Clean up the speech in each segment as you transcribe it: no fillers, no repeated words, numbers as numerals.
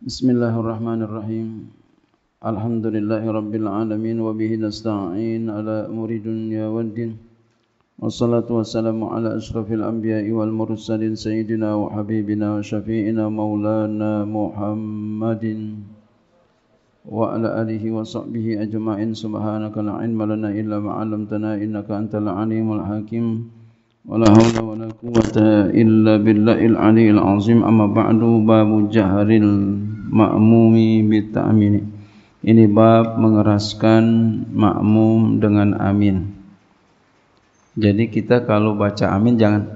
Bismillahirrahmanirrahim. Alhamdulillahi rabbil alamin wa bihi nasta'in ala umuri dunya waddin. Wassalatu wassalamu ala asyrafil anbiya'i wal mursalin sayyidina wa habibina wa syafi'ina maulana Muhammadin wa ala alihi wa sahbihi ajma'in. Subhanaka la ilma lana illa ma 'allamtana innaka antal alimul hakim. Wala haula wala quwwata illa billahil aliyyil azim. Amma ba'du, babu jahril ma'mumi bita'mini. Ini bab mengeraskan makmum dengan amin. Jadi kita kalau baca amin jangan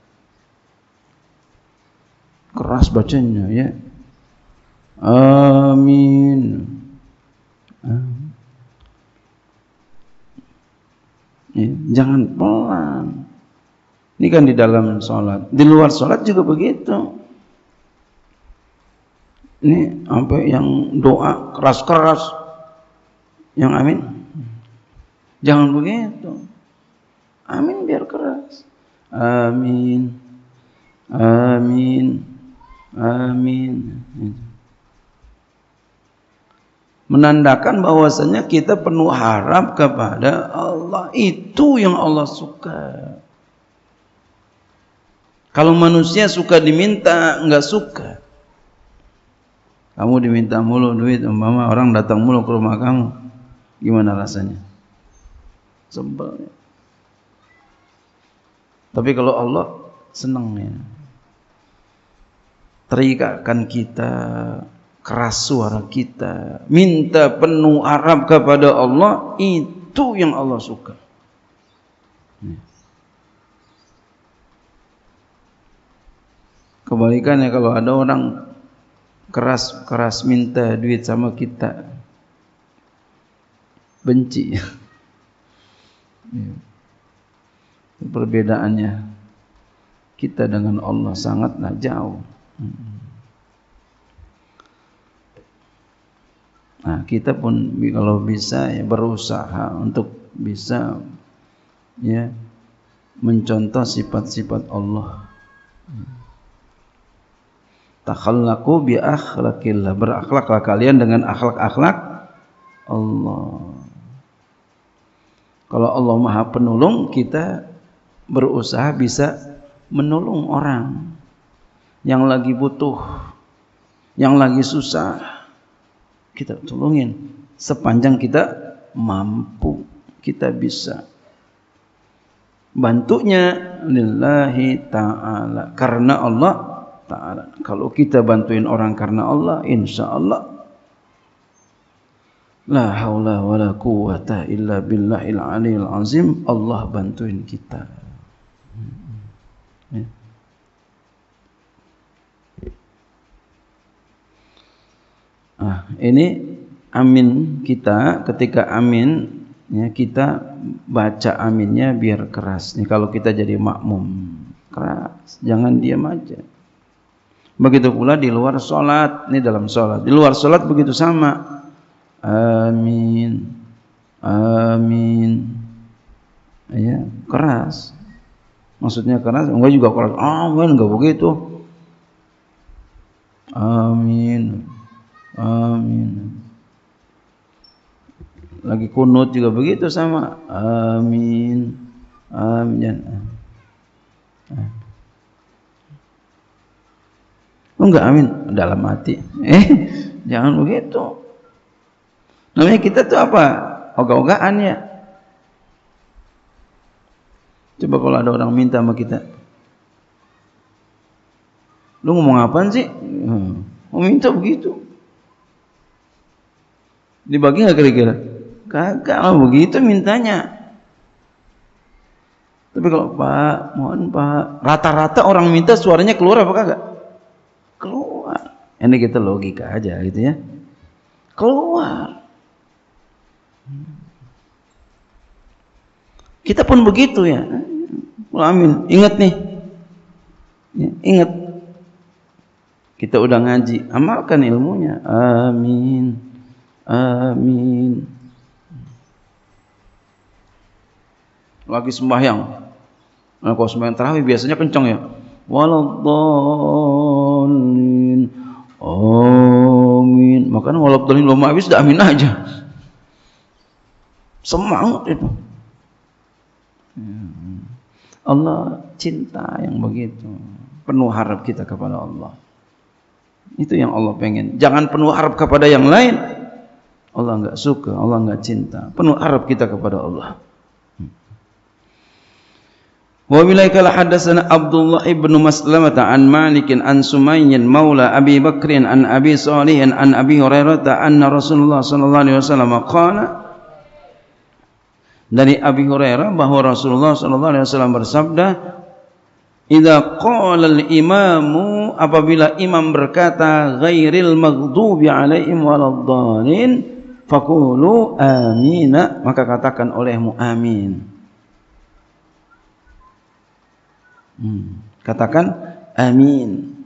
keras bacanya, ya. Amin. Ya, jangan pelan. Ini kan di dalam sholat. Di luar sholat juga begitu. Ini sampai yang doa keras-keras, yang amin jangan begitu. Amin biar keras. Amin, amin, amin. Menandakan bahwasanya kita penuh harap kepada Allah. Itu yang Allah suka. Kalau manusia suka diminta, enggak suka. Kamu diminta mulu duit, umpama orang datang mulu ke rumah kamu, gimana rasanya? Sebel. Tapi kalau Allah senang, ya. Teriakkan kita, keras suara kita, minta penuh harap kepada Allah, itu yang Allah suka. Kebalikannya kalau ada orang keras minta duit sama kita, benci. Perbedaannya kita dengan Allah sangatlah jauh. Nah, kita pun kalau bisa ya berusaha untuk bisa ya mencontoh sifat-sifat Allah. Takhallaqu bi akhlaqillah, berakhlaklah kalian dengan akhlak-akhlak Allah. Kalau Allah Maha Penolong, kita berusaha bisa menolong orang yang lagi butuh, yang lagi susah. Kita tolongin sepanjang kita mampu, kita bisa. Bantunya lillahi ta'ala, karena Allah Ta'ala. Kalau kita bantuin orang karena Allah, insya Allah la haula wa la quwwata illa billahil aliyyil azim, Allah bantuin kita. Ini amin kita, ketika amin ya, kita baca aminnya biar keras. Nih kalau kita jadi makmum, keras, jangan diam aja. Begitu pula di luar sholat. Ini dalam sholat. Di luar sholat begitu sama. Amin, amin. Ya, keras. Maksudnya keras. Enggak juga keras. Amin, enggak begitu. Amin, amin. Lagi kunut juga begitu sama. Amin, amin. Enggak amin dalam hati. Jangan begitu. Namanya kita tuh apa? Ogah-ogahan ya. Coba kalau ada orang minta sama kita, lu ngomong apaan sih? Mau minta begitu. Dibagi nggak kira-kira? Kagak lah begitu mintanya. Tapi kalau Pak, mohon Pak, rata-rata orang minta suaranya keluar apa kagak? Keluar. Ini kita logika aja gitu ya. Keluar. Kita pun begitu ya. Amin. Ingat nih. Ya, ingat. Kita udah ngaji, amalkan ilmunya. Amin. Amin. Lagi sembahyang. Nah, kalau sembahyang tarawih biasanya kencang ya. Waladhdallin. Oh amin. Makanya walau dalil belum habis dah amin aja. Semangat itu. Allah cinta yang begitu. Penuh harap kita kepada Allah. Itu yang Allah pengen. Jangan penuh harap kepada yang lain. Allah enggak suka, Allah enggak cinta. Penuh harap kita kepada Allah. Wa bilaikal hadatsana Abdullah ibn Maslamah an Malik an Sumayyin maula Abi Bakrin an Abi Salihin an Abi Hurairah anna Rasulullah sallallahu alaihi wasallam qala, dari Abi Hurairah bahwa Rasulullah sallallahu alaihi wasallam bersabda, idza qala al-imamu, apabila imam berkata ghairil maghdubi alaihim waladdallin faqulu amina, maka katakan olehmu amin. Katakan amin.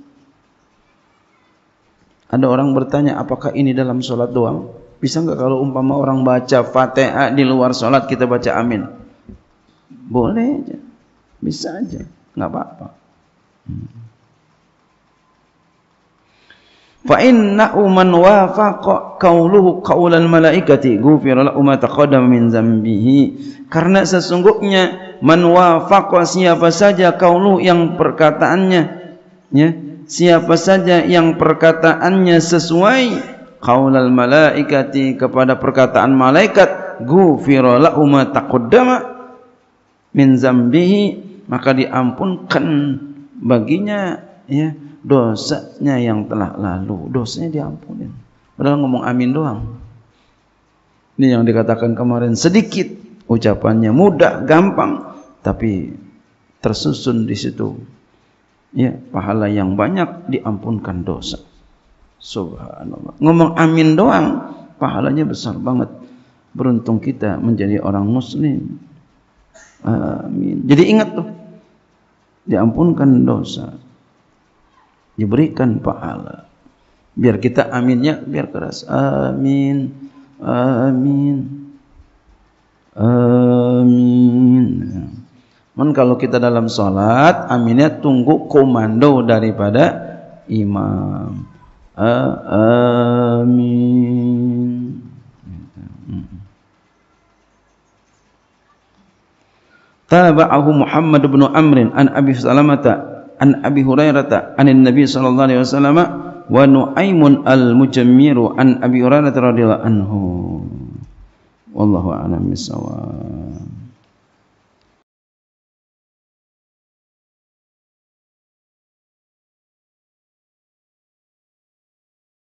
Ada orang bertanya, apakah ini dalam sholat doang? Bisa enggak kalau umpama orang baca Fatihah di luar sholat kita baca amin? Boleh aja, bisa aja, enggak apa-apa. Fa innahu man wafaqa qauluhu qaulal malaikati ghufira lahu ma taqaddama min dzambihi, karena sesungguhnya man wafaqa, siapa saja qauluhu, yang perkataannya, ya, siapa saja yang perkataannya sesuai qaulal malaikati, kepada perkataan malaikat, ghufira lahu ma taqaddama min dzambihi, maka diampunkan baginya, ya, dosanya yang telah lalu, dosanya diampunin. Padahal ngomong amin doang. Ini yang dikatakan kemarin, sedikit ucapannya, mudah, gampang, tapi tersusun di situ, ya, pahala yang banyak, diampunkan dosa. Subhanallah. Ngomong amin doang, pahalanya besar banget. Beruntung kita menjadi orang muslim. Amin. Jadi ingat tuh, diampunkan dosa, diberikan pahala. Biar kita aminnya biar keras. Amin, amin, amin. Man, kalau kita dalam sholat, aminnya tunggu komando daripada imam. Amin. Tabahu Muhammad bin Amr an Abi Salamata an Abi Hurairah an Nabi sallallahu alaihi wasallam wa Nuaimun al-Mujammiru an Abi Hurairah radhiyallahu anhu. Wallahu a'lam bissawab.